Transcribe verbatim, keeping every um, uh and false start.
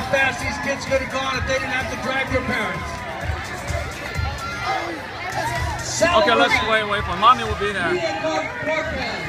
fast these kids could have gone if they didn't have to drag their parents. Okay, let's wait, wait for mommy will be there.